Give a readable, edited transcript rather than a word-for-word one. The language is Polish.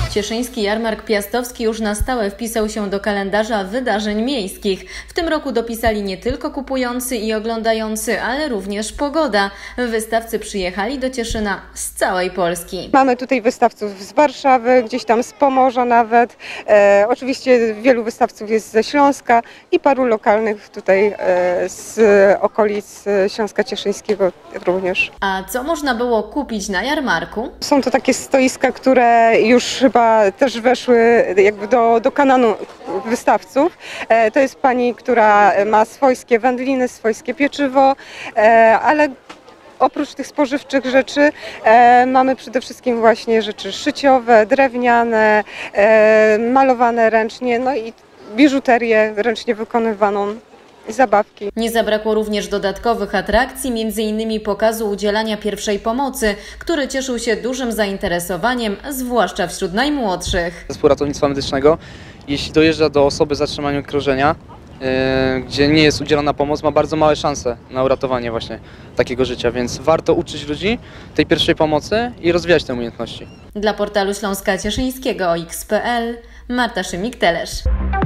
Cieszyński Jarmark Piastowski już na stałe wpisał się do kalendarza wydarzeń miejskich. W tym roku dopisali nie tylko kupujący i oglądający, ale również pogoda. Wystawcy przyjechali do Cieszyna z całej Polski. Mamy tutaj wystawców z Warszawy, gdzieś tam z Pomorza nawet. Oczywiście wielu wystawców jest ze Śląska i paru lokalnych tutaj z okolic Śląska Cieszyńskiego również. A co można było kupić na jarmarku? Są to takie stoiska, które już chyba też weszły jakby do kanonu wystawców. To jest pani, która ma swojskie wędliny, swojskie pieczywo, ale oprócz tych spożywczych rzeczy mamy przede wszystkim właśnie rzeczy szyciowe, drewniane, malowane ręcznie, no i biżuterię ręcznie wykonywaną. I zabawki. Nie zabrakło również dodatkowych atrakcji, m.in. pokazu udzielania pierwszej pomocy, który cieszył się dużym zainteresowaniem, zwłaszcza wśród najmłodszych. Zespół ratownictwa medycznego, jeśli dojeżdża do osoby z zatrzymaniem krążenia, gdzie nie jest udzielana pomoc, ma bardzo małe szanse na uratowanie właśnie takiego życia, więc warto uczyć ludzi tej pierwszej pomocy i rozwijać te umiejętności. Dla portalu Śląska Cieszyńskiego OX.pl Marta Szymik-Telesz.